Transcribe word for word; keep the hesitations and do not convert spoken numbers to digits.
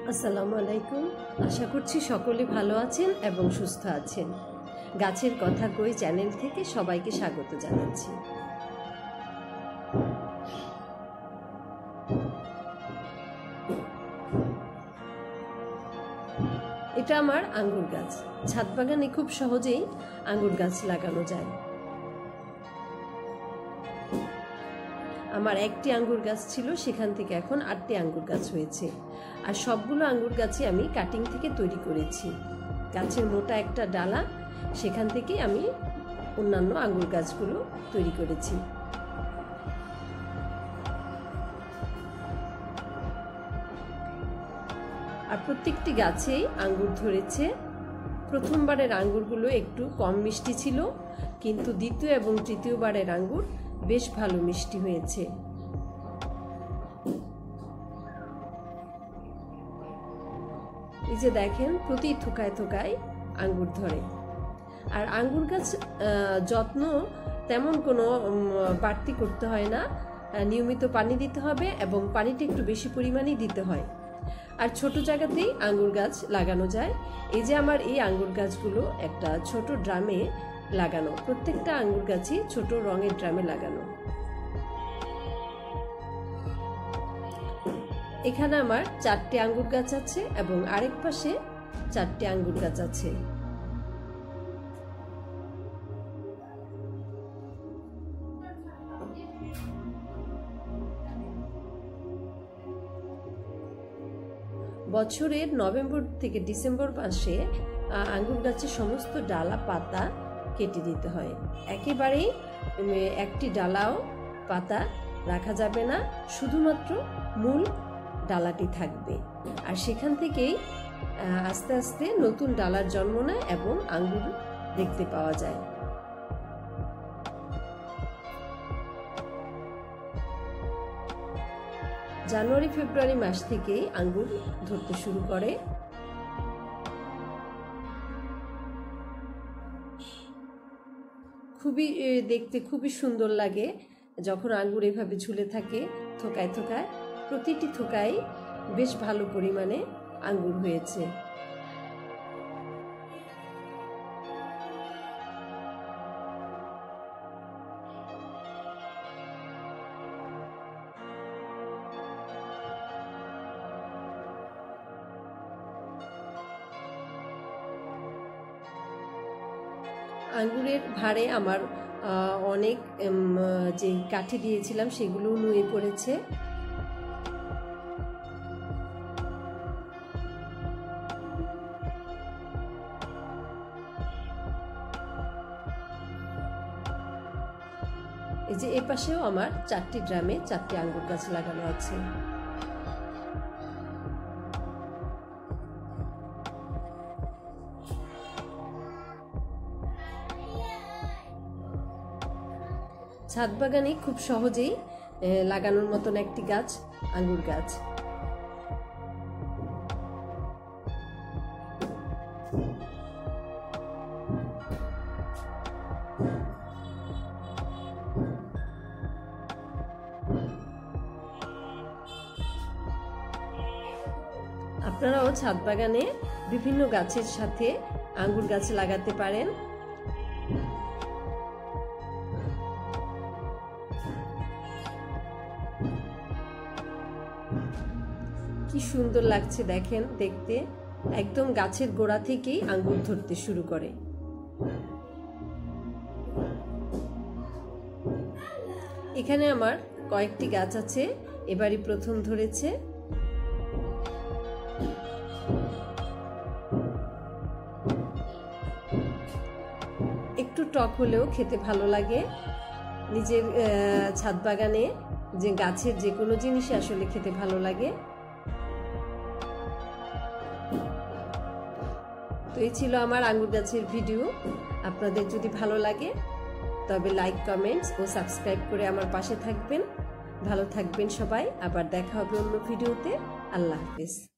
আসসালামু আলাইকুম। আশা করছি সকলে ভালো আছেন এবং সুস্থ আছেন। গাছের কথা কই চ্যানেল থেকে সবাইকে স্বাগত জানাচ্ছি। এটা আমার আঙ্গুর গাছ। ছাদ বাগানে খুব সহজেই আঙ্গুর গাছ লাগানো যায়। আমার একটি আঙ্গুর গাছ ছিল, সেখান থেকে এখন আটটি আঙ্গুর গাছ হয়েছে। আর সবগুলো আঙ্গুর গাছে আমি কাটিং থেকে তৈরি করেছি। গাছের মোটা একটা ডালা, সেখান থেকে আমি অন্যান্য আঙ্গুর গাছগুলো তৈরি করেছি। আর প্রত্যেকটি গাছেই আঙ্গুর ধরেছে। প্রথমবারের আঙ্গুরগুলো একটু কম মিষ্টি ছিল, কিন্তু দ্বিতীয় এবং তৃতীয়বারের আঙ্গুর বেশ ভালো মিষ্টি হয়েছে। এই যে দেখেন, প্রতি থোকায় থোকায় আঙ্গুর ধরে। আর আঙ্গুর গাছ যত্ন তেমন কোনো বাড়তি করতে হয় না, নিয়মিত পানি দিতে হবে এবং পানিটা একটু বেশি পরিমাণেই দিতে হয়। আর ছোট জায়গাতেই আঙ্গুর গাছ লাগানো যায়। এই যে আমার এই আঙ্গুর গাছগুলো একটা ছোট ড্রামে লাগানো, প্রত্যেকটা আঙ্গুর গাছই ছোট রঙের ড্রামে লাগানো। এখানে আমার চারটি আঙ্গুর গাছ আছে এবং আরেক পাশে চারটি আঙ্গুর গাছ আছে। বছরের নভেম্বর থেকে ডিসেম্বর মাসে আঙ্গুর গাছের সমস্ত ডালা পাতা কেটে দিতে হয়। একেবারেই একটি ডালাও পাতা রাখা যাবে না, শুধুমাত্র মূল ডালাটি থাকবে। আর সেখান থেকেই আস্তে আস্তে নতুন ডালার জন্ম নেয় এবং আঙ্গুর দেখতে পাওয়া যায়। জানুয়ারি ফেব্রুয়ারি মাস থেকেই আঙ্গুর ধরতে শুরু করে। খুবই দেখতে খুবই সুন্দর লাগে যখন আঙ্গুর এভাবে ঝুলে থাকে থোকায় থোকায়। প্রতিটি থোকায় বেশ ভালো পরিমাণে আঙ্গুর হয়েছে। আঙ্গুরের ভারে আমার অনেক যে কাঠি দিয়েছিলাম সেগুলো নুয়ে পড়েছে। এই যে এ পাশেও আমার চারটি ড্রামে চারটি আঙ্গুর গাছ লাগানো আছে। ছাদ বাগানে খুব সহজেই লাগানোর মতন একটি গাছ আঙ্গুর গাছ। আপনারাও ছাদ বাগানে বিভিন্ন গাছের সাথে আঙ্গুর গাছ লাগাতে পারেন। কি সুন্দর লাগছে দেখেন দেখতে, একদম গাছের গোড়া থেকেই আঙ্গুর ধরতে শুরু করে। এখানে আমার কয়েকটি গাছ আছে, এবারই প্রথম ধরেছে। একটু টক হলেও খেতে ভালো লাগে। নিজের ছাদ বাগানে যে গাছের যে কোনো জিনিস আসলে খেতে ভালো লাগে। তো এই ছিল আমার আঙ্গুর গাছের ভিডিও। আপনাদের যদি ভালো লাগে তবে লাইক, কমেন্টস ও সাবস্ক্রাইব করে আমার পাশে থাকবেন। ভালো থাকবেন সবাই। আবার দেখা হবে অন্য ভিডিওতে। আল্লাহ হাফেজ।